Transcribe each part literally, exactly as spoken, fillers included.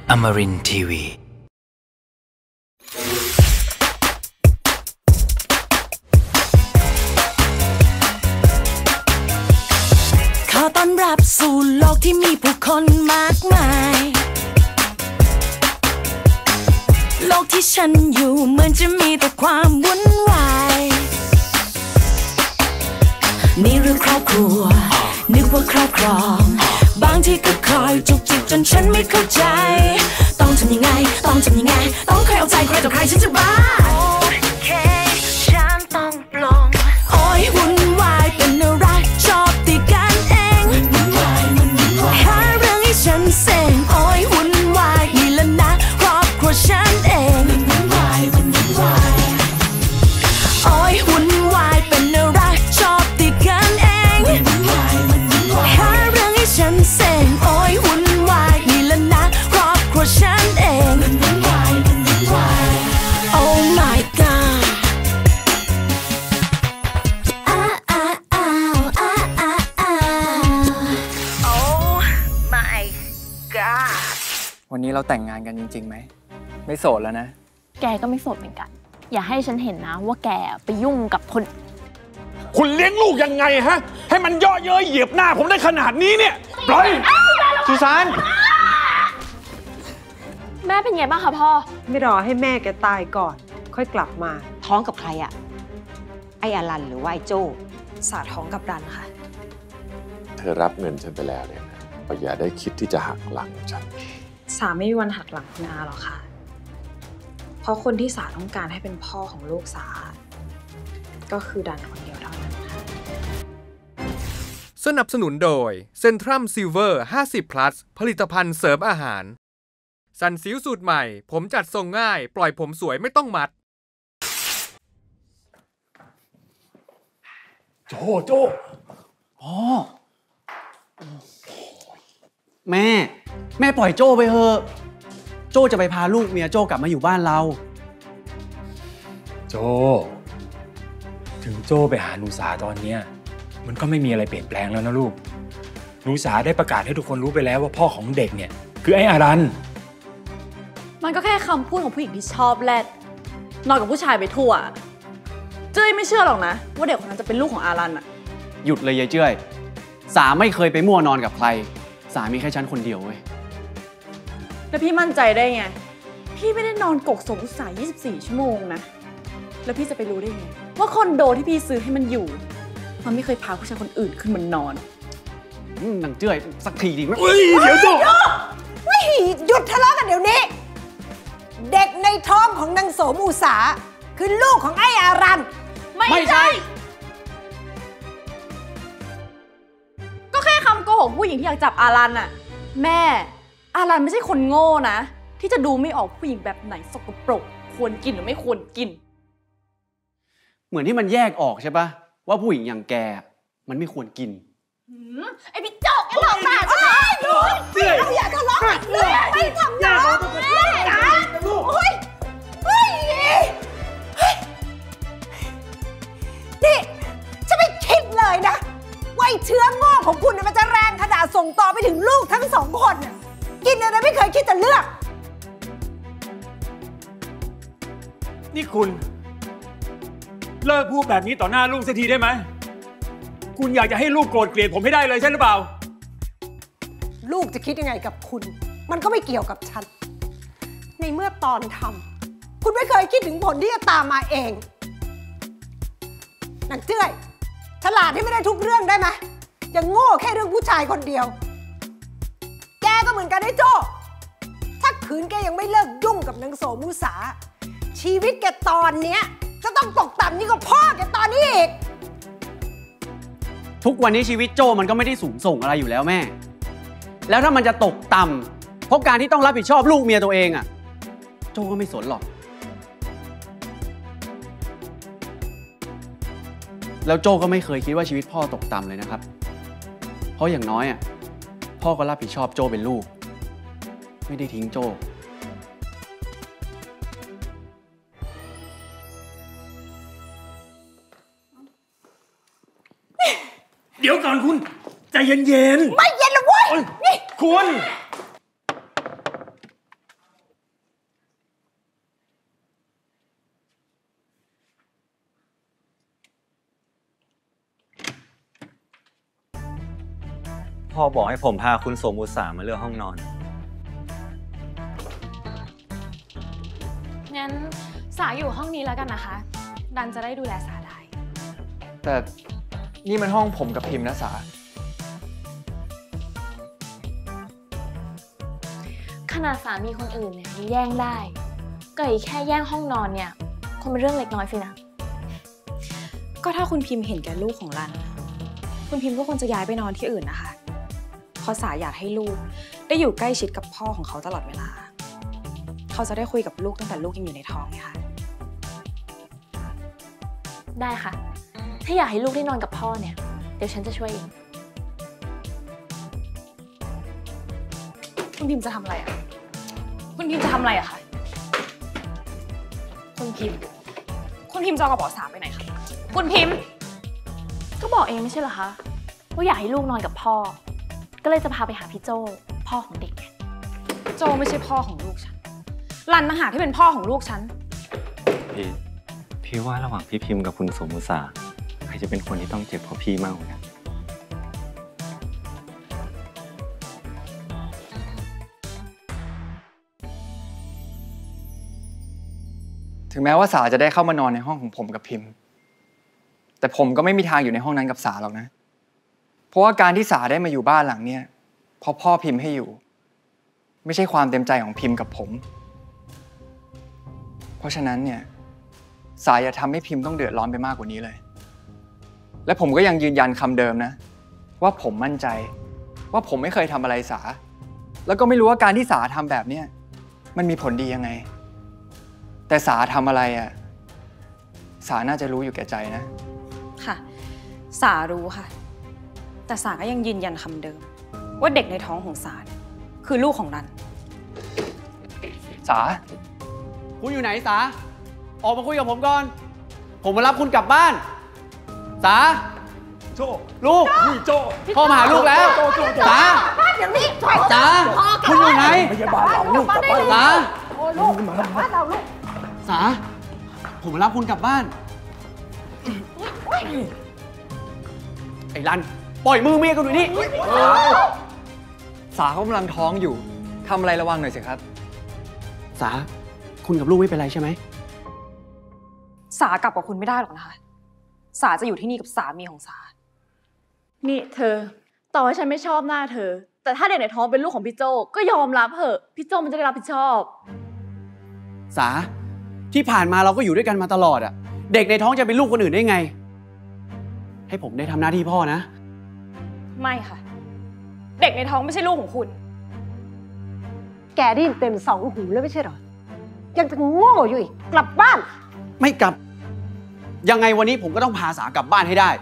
Amarin ที วีขอต้อนรับสู่โลกที่มีผู้คนมากมายโลกที่ฉันอยู่เหมือนจะมีแต่ความวุ่นวายนี่หรือครอบครัวนึกว่าครอบครองบางทีก็คอยจุกจิกจนฉันไม่เข้าใจต้องทำยังไงต้องทำยังไงต้องใครเอาใจใครต่อใครฉันจะบ้าโอเคฉันต้องปลงโอ้ยวุ่นวายเป็นอะไรชอบตีกันเองหาเรื่องให้ฉันเซ็งโอ้ยวุ่นวายนี่แหละนะครอบครัวฉันเองโอ้ยวุ่นวายเป็นอะไรชอบตีกันเองหาเรื่องให้ฉันเซ็งโอ้ยวุ่นวายนี่แหละนะครอบครัวฉันเอง Oh my god Oh my god วันนี้เราแต่งงานกันจริงๆไหมไม่โสดแล้วนะแกก็ไม่โสดเหมือนกันอย่าให้ฉันเห็นนะว่าแกไปยุ่งกับคนคุณเลี้ยงลูกยังไงฮะให้มันเยาะเย้ยเหยียบหน้าผมได้ขนาดนี้เนี่ยปล่อยสุสานแม่เป็นไงบ้างคะพ่อไม่รอให้แม่แกตายก่อนค่อยกลับมาท้องกับใครอะไอ้อารันหรือว่าไอ้โจ้สาท้องกับรันค่ะเธอรับเงินฉันไปแล้วเนี่ยนะก็อย่าได้คิดที่จะหักหลังฉันสาไม่มีวันหักหลังคุณอาหรอกค่ะเพราะคนที่สาต้องการให้เป็นพ่อของลูกสาก็คือดันคนเดียวเท่านั้นค่ะสนับสนุนโดยเซ็นทรัมซิลเวอร์ห้าสิบ plus ผลิตภัณฑ์เสริมอาหารสันซิลสูตรใหม่ผมจัดทรงง่ายปล่อยผมสวยไม่ต้องมัดโจโจพ่อแม่แม่ปล่อยโจ้ไปเถอะโจ้จะไปพาลูกเมียโจ้กลับมาอยู่บ้านเราโจถึงโจ้ไปหาหนูสาตอนเนี้ยมันก็ไม่มีอะไรเปลี่ยนแปลงแล้วนะลูกหนูสาได้ประกาศให้ทุกคนรู้ไปแล้วว่าพ่อของเด็กเนี่ยคือไอ้อารันมันก็แค่คำพูดของผู้หญิงที่ชอบแลดนอนกับผู้ชายไปทั่วเจ้ยไม่เชื่อหรอกนะว่าเด็กคนนั้นจะเป็นลูกของอารันอะหยุดเลยยายเจ้ยสาไม่เคยไปมั่วนอนกับใครสามีแค่ฉันคนเดียวเว้ยแล้วพี่มั่นใจได้ไงพี่ไม่ได้นอนกกศพผู้ชายยี่สิบสี่ชั่วโมงนะแล้วพี่จะไปรู้ได้ไงว่าคอนโดที่พี่ซื้อให้มันอยู่มันไม่เคยพาผู้ชายคนอื่นขึ้นมานอนนางเจ้ยสักทีดิเฮ้ยเดี๋ยวโจ้หยุดทะเลาะกันเดี๋ยวนี้เด็กในท้องของนางโสมอุสาคือลูกของไอ้อารันไม่ใช่ก็แค่คำโกหกผู้หญิงที่อยากจับอารันน่ะแม่อารันไม่ใช่คนโง่นะที่จะดูไม่ออกผู้หญิงแบบไหนสกปรกควรกินหรือไม่ควรกินเหมือนที่มันแยกออกใช่ปะว่าผู้หญิงอย่างแกมันไม่ควรกินไอ้พี่โจ๊กไอ้หลอกตาใช่ไหมเราอย่าทะเลาะกันเลยไม่ทำน้องแม่จ๋าเฮ้ยเฮ้ยนี่ฉันไม่คิดเลยนะว่าเชื้อโง่ของคุณมันจะแรงขนาดส่งต่อไปถึงลูกทั้งสองคนกินอะไรไม่เคยคิดจะเลือกนี่คุณเลิกพูดแบบนี้ต่อหน้าลูกสักทีได้ไหมคุณอยากจะให้ลูกโกรธเกลียดผมให้ได้เลยใช่หรือเปล่าลูกจะคิดยังไงกับคุณมันก็ไม่เกี่ยวกับฉันในเมื่อตอนทำคุณไม่เคยคิดถึงผลที่จะตามมาเองนางเจ้ยฉลาดที่ไม่ได้ทุกเรื่องได้ไหมยังโง่แค่เรื่องผู้ชายคนเดียวแกก็เหมือนกันไอ้โจ้ถ้าขืนแกยังไม่เลิกยุ่งกับนางโสมุสาชีวิตแกตอนเนี้ยจะต้องตกต่ำยิ่งกว่าพ่อแกตอนนี้อีกทุกวันนี้ชีวิตโจ้มันก็ไม่ได้สูงส่งอะไรอยู่แล้วแม่แล้วถ้ามันจะตกต่ำเพราะการที่ต้องรับผิดชอบลูกเมียตัวเองอ่ะโจ้ก็ไม่สนหรอกแล้วโจ้ก็ไม่เคยคิดว่าชีวิตพ่อตกต่ำเลยนะครับเพราะอย่างน้อยอ่ะพ่อก็รับผิดชอบโจ้เป็นลูกไม่ได้ทิ้งโจ้เดี๋ยวก่อนคุณใจเย็นๆไม่เย็นหรอกเว้ยนี่คุณพ่อบอกให้ผมพาคุณสมอุตสามาเลือกห้องนอนงั้นสาอยู่ห้องนี้แล้วกันนะคะดันจะได้ดูแลสาได้แต่นี่มันห้องผมกับพิมพ์นะสาขนาดสามีคนอื่นเนี่ยยังแย่งได้ก็อีกแค่แย่งห้องนอนเนี่ยคงเป็นเรื่องเล็กน้อยสินะก็ถ้าคุณพิมพ์เห็นแก่ลูกของรันคุณพิมพ์ก็ควรจะย้ายไปนอนที่อื่นนะคะเพราะสาอยากให้ลูกได้อยู่ใกล้ชิดกับพ่อของเขาตลอดเวลาเขาจะได้คุยกับลูกตั้งแต่ลูกยังอยู่ในท้องไงคะได้ค่ะถ้าอยากให้ลูกได้นอนกับพ่อเนี่ยเดี๋ยวฉันจะช่วยเองคุณพิมพ์จะทำอะไรอ่ะคุณพิมพ์จะทำอะไรอะคะคุณพิมพ์คุณพิมพ์จะเอากระเป๋าสาไปไหนคะคุณพิมพ์ก็บอกเองไม่ใช่เหรอคะว่าอยากให้ลูกนอนกับพ่อก็เลยจะพาไปหาพี่โจ้พ่อของเด็กไงโจ้ไม่ใช่พ่อของลูกฉันรันต่างหากที่เป็นพ่อของลูกฉันพี่พี่ว่าระหว่างพี่พิมพ์กับคุณสมอุตสาใครจะเป็นคนที่ต้องเจ็บเพราะพี่มากกว่ากันถึงแม้ว่าสาจะได้เข้ามานอนในห้องของผมกับพิมพ์แต่ผมก็ไม่มีทางอยู่ในห้องนั้นกับสาหรอกนะเพราะว่าการที่สาได้มาอยู่บ้านหลังเนี้ยเพราะพ่อพิมพ์ให้อยู่ไม่ใช่ความเต็มใจของพิมพ์กับผมเพราะฉะนั้นเนี่ยสาอย่าทำให้พิมพ์ต้องเดือดร้อนไปมากกว่านี้เลยและผมก็ยังยืนยันคำเดิมนะว่าผมมั่นใจว่าผมไม่เคยทำอะไรสาแล้วก็ไม่รู้ว่าการที่สาทำแบบเนี้ยมันมีผลดียังไงแต่สาทำอะไรอ่ะสาน่าจะรู้อยู่แก่ใจนะค่ะสารู้ค่ะแต่สาก็ยังยืนยันคำเดิมว่าเด็กในท้องของสาคือลูกของรันสาคุณอยู่ไหนสาออกมาคุยกับผมก่อนผมมารับคุณกลับบ้านสาโจลูกนี่โจพ่อมาหาลูกแล้วสาอย่างนี้สาคุณอยู่ไหนพยาบาลเราลูกกลับบ้านสาโอ้ลูกมาบ้านเราลูกสาผมมารับคุณกลับบ้านไอ้รันปล่อยมือเมียกันหน่อยนี่สาเขากำลังท้องอยู่ทำอะไรระวังหน่อยสิครับสาคุณกับลูกไม่เป็นไรใช่ไหมสากลับกับคุณไม่ได้หรอกนะคะสาจะอยู่ที่นี่กับสามีของสานี่เธอต่อให้ฉันไม่ชอบหน้าเธอแต่ถ้าเด็กในท้องเป็นลูกของพี่โจก็ยอมรับเถอะพี่โจมันจะได้รับผิดชอบสาที่ผ่านมาเราก็อยู่ด้วยกันมาตลอดอะเด็กในท้องจะเป็นลูกคนอื่นได้ไงให้ผมได้ทำหน้าที่พ่อนะไม่ค่ะเด็กในท้องไม่ใช่ลูกของคุณแกได้ยินเต็มสองหูแล้วไม่ใช่หรอยังจะโง่อยู่อีกกลับบ้านไม่กลับยังไงวันนี้ผมก็ต้องพาสากลับบ้านให้ได้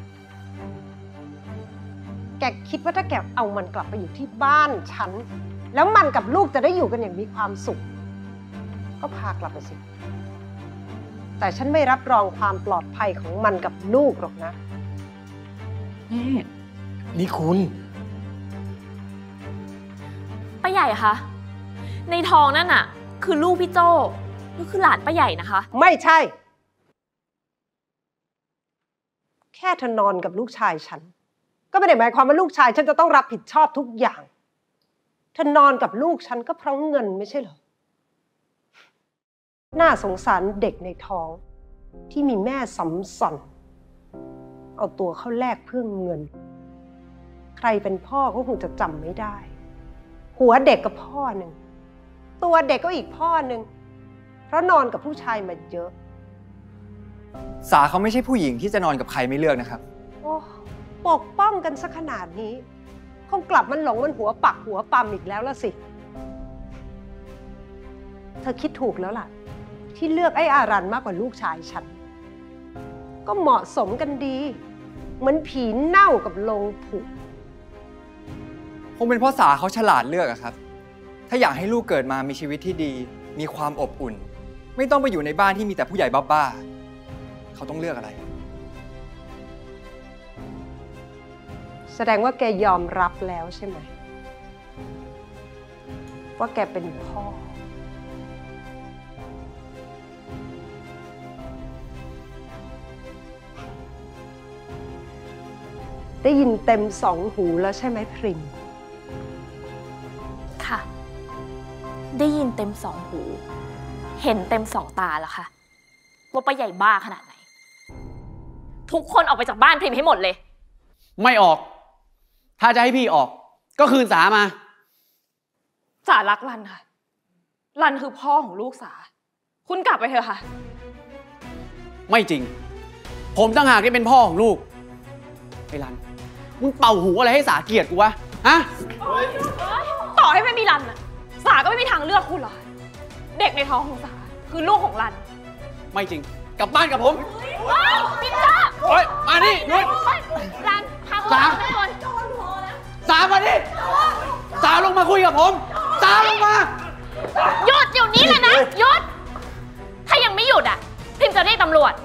แกคิดว่าถ้าแกเอามันกลับไปอยู่ที่บ้านฉันแล้วมันกับลูกจะได้อยู่กันอย่างมีความสุขก็พากลับไปสิแต่ฉันไม่รับรองความปลอดภัยของมันกับลูกหรอกนะนี่นี่คุณป้าใหญ่คะในท้องนั่นน่ะคือลูกพี่โจ้ก็คือหลานป้าใหญ่นะคะไม่ใช่แค่เธอนอนกับลูกชายฉันก็ไม่ได้หมายความว่าลูกชายฉันจะต้องรับผิดชอบทุกอย่างเธอนอนกับลูกฉันก็เพราะเงินไม่ใช่เหรอน่าสงสารเด็กในท้องที่มีแม่สัมสอนเอาตัวเข้าแลกเพื่อเงินใครเป็นพ่อก็คงจะจำไม่ได้หัวเด็กก็พ่อหนึ่งตัวเด็กก็อีกพ่อหนึ่งเพราะนอนกับผู้ชายมาเยอะสาเขาไม่ใช่ผู้หญิงที่จะนอนกับใครไม่เลือกนะครับโอ้ปกป้องกันซะขนาดนี้คงกลับมันหลงมันหัวปักหัวปั๊มอีกแล้วละสิเธอคิดถูกแล้วล่ะที่เลือกไอ้อารันมากกว่าลูกชายฉันก็เหมาะสมกันดีเหมือนผีเน่ากับโลงผุคงเป็นเพราะสาเขาฉลาดเลือกอะครับถ้าอยากให้ลูกเกิดมามีชีวิตที่ดีมีความอบอุ่นไม่ต้องไปอยู่ในบ้านที่มีแต่ผู้ใหญ่บ้าๆเขาต้องเลือกอะไรแสดงว่าแกยอมรับแล้วใช่ไหมว่าแกเป็นพ่อดได้ยินเต็มสองหูแล้วใช่ไหมพริมค่ะ ได้ยินเต็มสองหู เห็นเต็มสองตาแล้วค่ะว่าป้าใหญ่บ้าขนาดไหน ทุกคนออกไปจากบ้านพริมให้หมดเลยไม่ออก ถ้าจะให้พี่ออกก็คืนสามาสารักรันค่ะรันคือพ่อของลูกสาคุณกลับไปเถอะค่ะไม่จริงผมตั้งหากที่เป็นพ่อของลูกไอ้รันมึงเป่าหูอะไรให้สาเกลียดกูวะฮะต่อให้ไม่มีรันอะสาก็ไม่มีทางเลือกคุณหรอกเด็กในท้องของสาคือลูกของรันไม่จริงกลับบ้านกับผมว้าวปิ๊จ้าโอ๊ยมาดิหยุดรันพาเขาไปก่อนสามาดิสาลงมาคุยกับผมสาลงมาหยุดอยู่นี้เลยนะหยุดถ้ายังไม่หยุดอ่ะพิมจะเรียกตำรวจ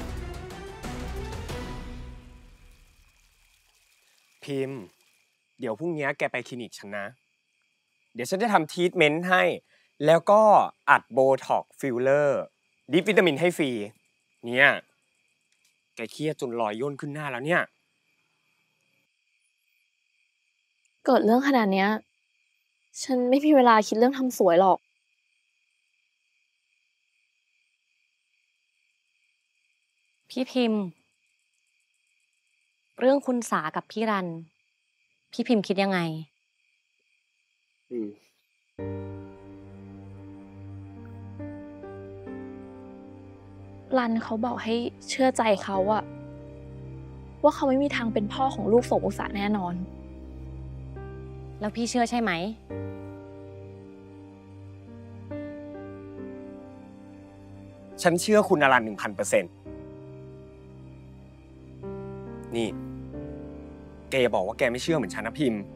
พิมเดี๋ยวพรุ่งนี้แกไปคลินิกฉันนะเดี๋ยวฉันจะทำทรีทเมนต์ให้แล้วก็อัดโบท็อกซ์ฟิลเลอร์ดิปวิตามินให้ฟรีเนี่ยแกเครียดจนรอยย่นขึ้นหน้าแล้วเนี่ยเกิดเรื่องขนาดเนี้ยฉันไม่มีเวลาคิดเรื่องทำสวยหรอกพี่พิมพ์เรื่องคุณสากับพี่รันพี่พิมพ์คิดยังไงอืมรันเขาบอกให้เชื่อใจเขาอะว่าเขาไม่มีทางเป็นพ่อของลูกโสมอุตสาแน่นอนแล้วพี่เชื่อใช่ไหมฉันเชื่อคุณอรันหนึ่งพันเปอร์เซ็นต์นี่แกอย่าบอกว่าแกไม่เชื่อเหมือนฉันนะพิมพ์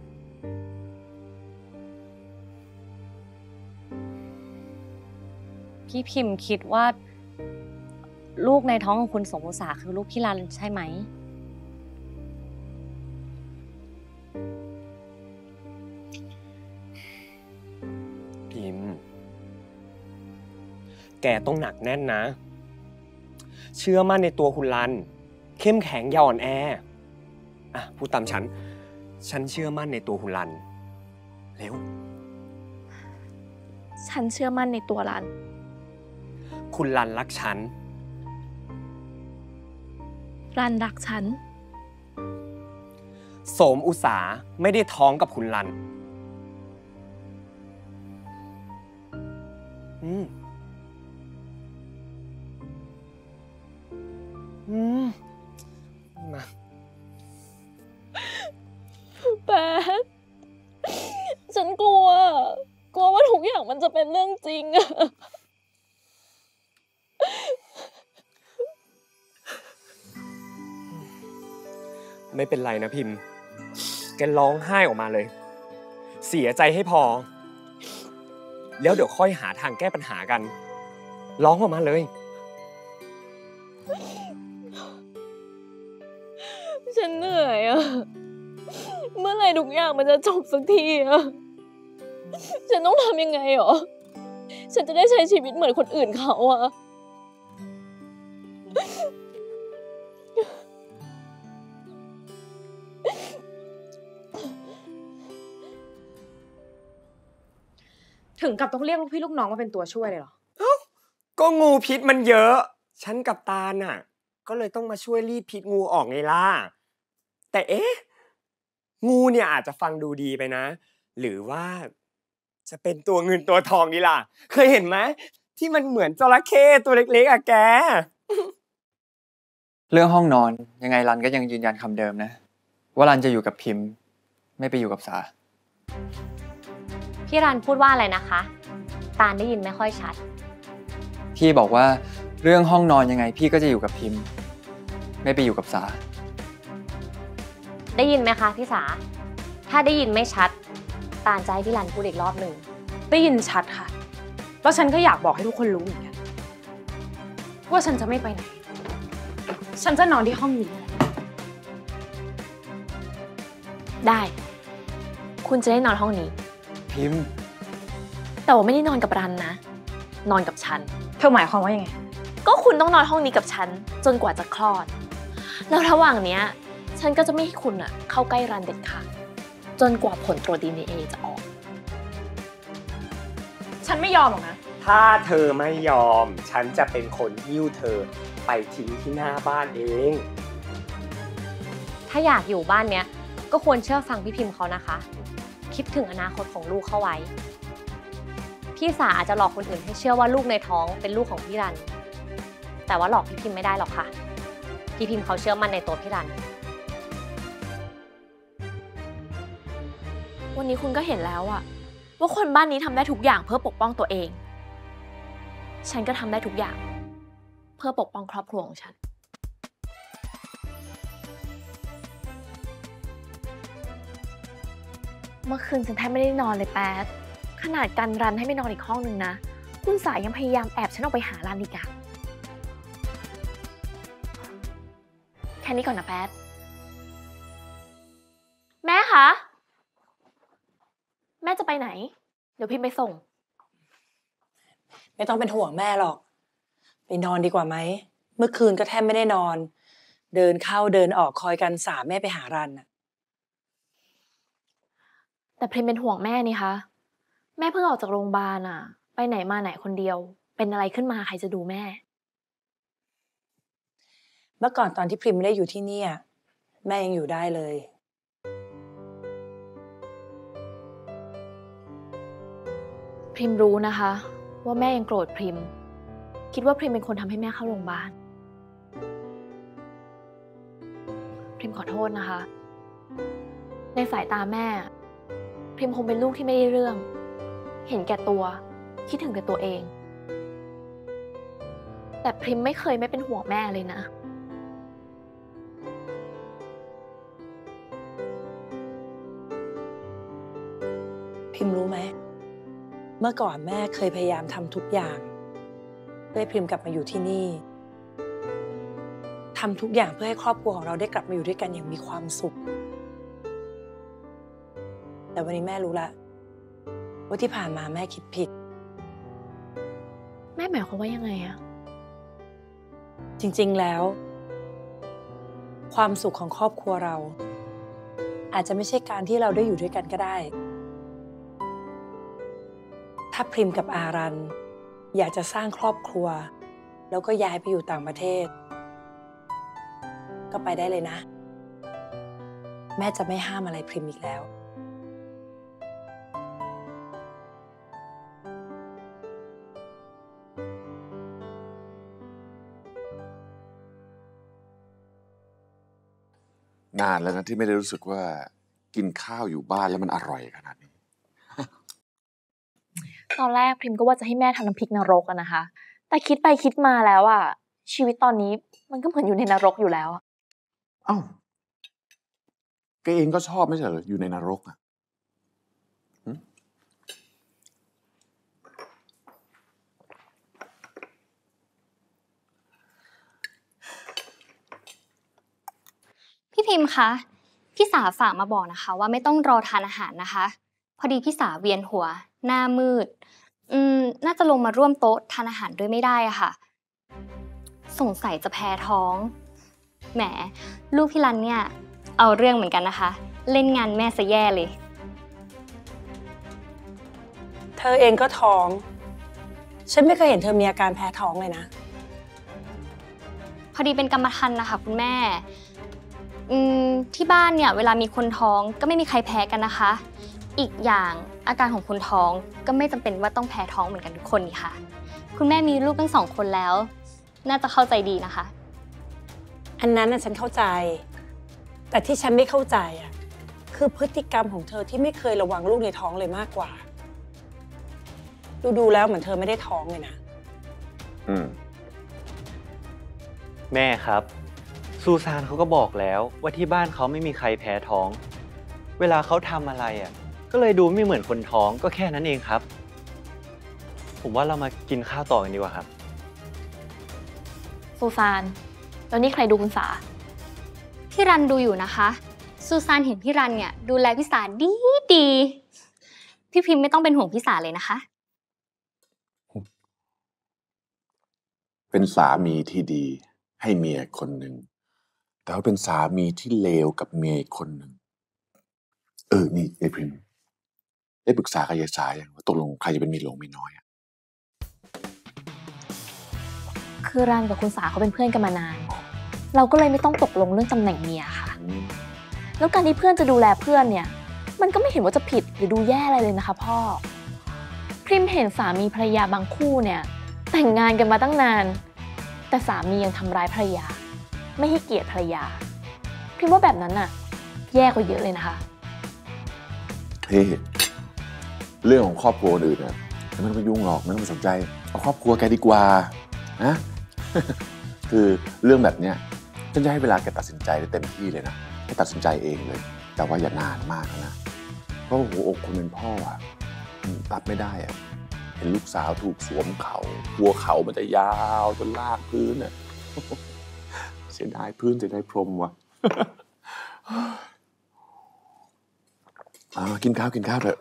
พี่พิมพ์คิดว่าลูกในท้องของคุณสมอุตสาคือลูกพี่รันใช่ไหมพิมพ์แกต้องหนักแน่นนะเชื่อมั่นในตัวคุณรันเข้มแข็งอย่าอ่อนแออ่ะพูดตามฉันฉันเชื่อมั่นในตัวคุณรันเร็วฉันเชื่อมั่นในตัวรันคุณรันรักฉันรันรักฉันโสมอุตสาไม่ได้ท้องกับคุณรันอืมอืมมาแป๊ดฉันกลัวกลัวว่าทุกอย่างมันจะเป็นเรื่องจริงอะไม่เป็นไรนะพิมพ์แกร้องไห้ออกมาเลยเสียใจให้พอแล้วเดี๋ยวค่อยหาทางแก้ปัญหากันร้องออกมาเลยฉันเหนื่อยอะเมื่อไหร่ทุกอย่างมันจะจบสักทีอะฉันต้องทำยังไงหรอฉันจะได้ใช้ชีวิตเหมือนคนอื่นเขาอะถึงกับต้องเรียกลูกพี่ลูกน้องมาเป็นตัวช่วยเลยเหรอก็งูพิษมันเยอะฉันกับตาลน่ะก็เลยต้องมาช่วยรีดพิษงูออกไงล่ะแต่เอ๊ะงูเนี่ยอาจจะฟังดูดีไปนะหรือว่าจะเป็นตัวเงินตัวทองนี่ล่ะเคยเห็นไหมที่มันเหมือนจระเข้ตัวเล็กๆอะแกเรื่องห้องนอนยังไงรันก็ยังยืนยันคำเดิมนะว่ารันจะอยู่กับพิมพ์ไม่ไปอยู่กับสาพี่รันพูดว่าอะไรนะคะตาลได้ยินไม่ค่อยชัดพี่บอกว่าเรื่องห้องนอนยังไงพี่ก็จะอยู่กับพิมพ์ไม่ไปอยู่กับสาได้ยินไหมคะพี่สาถ้าได้ยินไม่ชัดตาลจะให้พี่รันพูดอีกรอบหนึ่งได้ยินชัดค่ะแล้วฉันก็อยากบอกให้ทุกคนรู้เหมือนกันว่าฉันจะไม่ไปไหนฉันจะนอนที่ห้องนี้ได้คุณจะได้นอนห้องนี้พิมพ์แต่ว่าไม่ได้นอนกับรันนะนอนกับฉันเธอหมายความว่ายังไงก็คุณต้องนอนห้องนี้กับฉันจนกว่าจะคลอดแล้วระหว่างเนี้ยฉฉันก็จะไม่ให้คุณอะเข้าใกล้รันเด็ดขาดจนกว่าผลตรวจ ดี เอ็น เอ จะออกฉันไม่ยอมหรอกนะถ้าเธอไม่ยอม ฉันจะเป็นคนหิ้วเธอไปทิ้งที่หน้าบ้านเองถ้าอยากอยู่บ้านเนี้ยก็ควรเชื่อฟังพี่พิมพ์เขานะคะ คิดถึงอนาคตของลูกเข้าไว้พี่สาอาจจะหลอกคนอื่นให้เชื่อว่าลูกในท้องเป็นลูกของพี่รันแต่ว่าหลอกพี่พิมพ์ไม่ได้หรอกค่ะพี่พิมพ์เขาเชื่อมั่นในตัวพี่รันวันนี้คุณก็เห็นแล้วอะว่าคนบ้านนี้ทำได้ทุกอย่างเพื่อปกป้องตัวเองฉันก็ทำได้ทุกอย่างเพื่อปกป้องครอบครัวของฉันเมื่อคืนฉันแทบไม่ได้นอนเลยแป๊ดขนาดกันรันให้ไม่นอนอีกห้องนึงนะคุณสายยังพยายามแอบฉันออกไปหารันอีกอะแค่นี้ก่อนนะแป๊ดแม่คะแม่จะไปไหนเดี๋ยวพิมพ์ไปส่งไม่ต้องเป็นห่วงแม่หรอกไปนอนดีกว่าไหมเมื่อคืนก็แทบไม่ได้นอนเดินเข้าเดินออกคอยกันสาแม่ไปหารันน่ะแต่พิมพ์เป็นห่วงแม่นี่คะแม่เพิ่งออกจากโรงพยาบาลอะไปไหนมาไหนคนเดียวเป็นอะไรขึ้นมาใครจะดูแม่เมื่อก่อนตอนที่พิมไม่ได้อยู่ที่นี่แม่ยังอยู่ได้เลยพริมรู้นะคะว่าแม่ยังโกรธพริมคิดว่าพริมเป็นคนทำให้แม่เข้าโรงพยาบาลพริมขอโทษนะคะในสายตาแม่พริมคงเป็นลูกที่ไม่ได้เรื่องเห็นแก่ตัวคิดถึงแต่ตัวเองแต่พริมไม่เคยไม่เป็นห่วงแม่เลยนะพิมรู้ไหมเมื่อก่อนแม่เคยพยายามทำทุกอย่างเพื่อให้พิมกลับมาอยู่ที่นี่ทำทุกอย่างเพื่อให้ครอบครัวของเราได้กลับมาอยู่ด้วยกันอย่างมีความสุขแต่วันนี้แม่รู้ละว่าที่ผ่านมาแม่คิดผิดแม่หมายความว่ายังไงอะจริงๆแล้วความสุขของครอบครัวเราอาจจะไม่ใช่การที่เราได้อยู่ด้วยกันก็ได้ถ้าพริมกับอารันอยากจะสร้างครอบครัวแล้วก็ย้ายไปอยู่ต่างประเทศก็ไปได้เลยนะแม่จะไม่ห้ามอะไรพริมอีกแล้วนานแล้วนะที่ไม่ได้รู้สึกว่ากินข้าวอยู่บ้านแล้วมันอร่อยขนาดนี้ตอนแรกพริมก็ว่าจะให้แม่ทำน้ำพริกนรกอะนะคะแต่คิดไปคิดมาแล้วอะชีวิตตอนนี้มันก็เหมือนอยู่ในนรกอยู่แล้วเอ้าแกเองก็ชอบไม่ใช่เหรออยู่ในนรกอะพี่พิมพ์คะพี่สาฝากมาบอกนะคะว่าไม่ต้องรอทานอาหารนะคะพอดีพี่สาเวียนหัวหน้ามืดอืมน่าจะลงมาร่วมโต๊ะทานอาหารด้วยไม่ได้อะค่ะสงสัยจะแพ้ท้องแหมลูกพี่รันเนี่ยเอาเรื่องเหมือนกันนะคะเล่นงานแม่ซะแย่เลยเธอเองก็ท้องฉันไม่เคยเห็นเธอมีอาการแพ้ท้องเลยนะพอดีเป็นกรรมพันธุ์นะคะคุณแม่อืมที่บ้านเนี่ยเวลามีคนท้องก็ไม่มีใครแพ้กันนะคะอีกอย่างอาการของคนท้องก็ไม่จำเป็นว่าต้องแพ้ท้องเหมือนกันทุกคนนี่ค่ะคุณแม่มีลูกทั้งสองคนแล้วน่าจะเข้าใจดีนะคะอันนั้นน่ะฉันเข้าใจแต่ที่ฉันไม่เข้าใจอ่ะคือพฤติกรรมของเธอที่ไม่เคยระวังลูกในท้องเลยมากกว่าดูดูแล้วเหมือนเธอไม่ได้ท้องเลยนะอืมแม่ครับซูซานเขาก็บอกแล้วว่าที่บ้านเขาไม่มีใครแพ้ท้องเวลาเขาทำอะไรอ่ะก็เลยดูไม่เหมือนคนท้องก็แค่นั้นเองครับผมว่าเรามากินข้าวต่อกันดีกว่าครับซูซานแล้วนี่ใครดูคุณสาพี่รันดูอยู่นะคะซูซานเห็นพี่รันเนี่ยดูแลพี่สาดีดีพี่พิมพ์ไม่ต้องเป็นห่วงพี่สาเลยนะคะเป็นสามีที่ดีให้เมียคนหนึ่งแต่ว่าเป็นสามีที่เลวกับเมียอีกคนหนึ่งเออนี่ไอ้พิมพ์ได้ปรึกษากับยายสาอย่างว่าตกลงใครจะเป็นเมียหลวงเมียน้อยอะคือรันกับคุณสาเขาเป็นเพื่อนกันมานาน เราก็เลยไม่ต้องตกลงเรื่องตำแหน่งเมียค่ะ แล้วการที่เพื่อนจะดูแลเพื่อนเนี่ย มันก็ไม่เห็นว่าจะผิดหรือดูแย่อะไรเลยนะคะพ่อพริมเห็นสามีภรรยาบางคู่เนี่ยแต่งงานกันมาตั้งนานแต่สามียังทำร้ายภรรยาไม่ให้เกียรติภรรยาพริมว่าแบบนั้นน่ะแย่กว่าเยอะเลยนะคะเฮ้เรื่องของครอบครัวอื่นเนี่ยไม่ต้องไปยุ่งหรอกไม่ต้องไปสนใจเอาครอบครัวแกดีกว่านะ คือเรื่องแบบเนี้ยฉันจะให้เวลาแกตัดสินใจได้เต็มที่เลยนะให้ตัดสินใจเองเลยแต่ว่าอย่านานมากนะเพราะหัวอกคนเป็นพ่ออ่ะรับไม่ได้อ่ะเห็นลูกสาวถูกสวมเขาหัวเขามันจะยาวจนลากพื้นอ่ะ เสียดายพื้นเสียดายพรมว่ะ อ่ากินข้าวกินข้าวเถอะ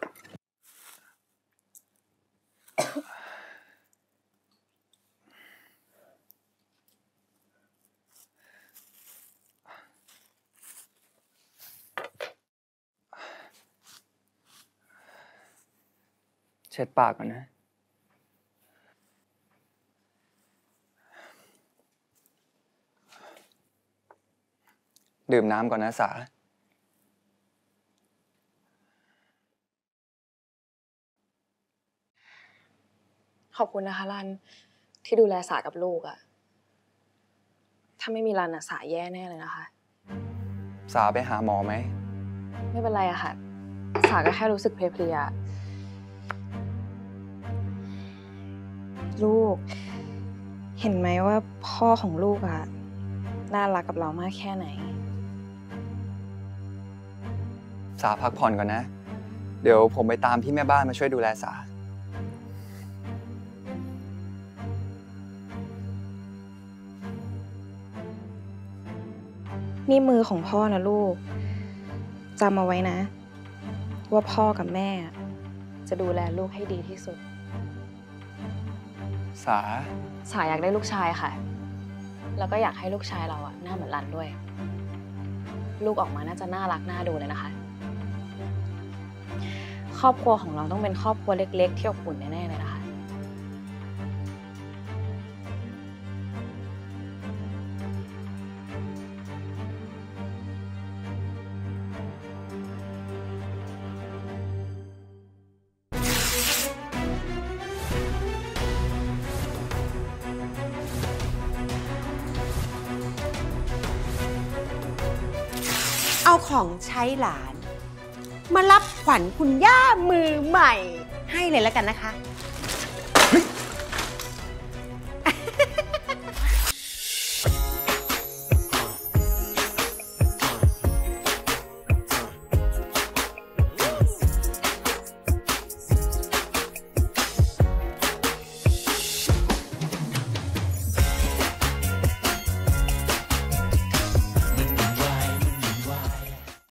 เช็ดปากก่อนนะดื่มน้ำก่อนนะสาขอบคุณนะคะรันที่ดูแลสากับลูกอะถ้าไม่มีรันอะสาแย่แน่เลยนะคะสาไปหาหมอไหมไม่เป็นไรอะค่ะสาก็แค่รู้สึกเพลียๆลูกเห็นไหมว่าพ่อของลูกอะน่ารักกับเรามากแค่ไหนสาพักผ่อนก่อนนะเดี๋ยวผมไปตามพี่แม่บ้านมาช่วยดูแลสานี่มือของพ่อนะลูกจำเอาไว้นะว่าพ่อกับแม่จะดูแลลูกให้ดีที่สุดสาสาอยากได้ลูกชายค่ะแล้วก็อยากให้ลูกชายเราอะหน้าเหมือนรันด้วยลูกออกมาน่าจะน่ารักน่าดูเลยนะคะครอบครัวของเราต้องเป็นครอบครัวเล็กๆที่อบอุ่นแน่ๆเลยนะคะเอาของใช้หลานมารับขวัญคุณย่ามือใหม่ให้เลยแล้วกันนะคะ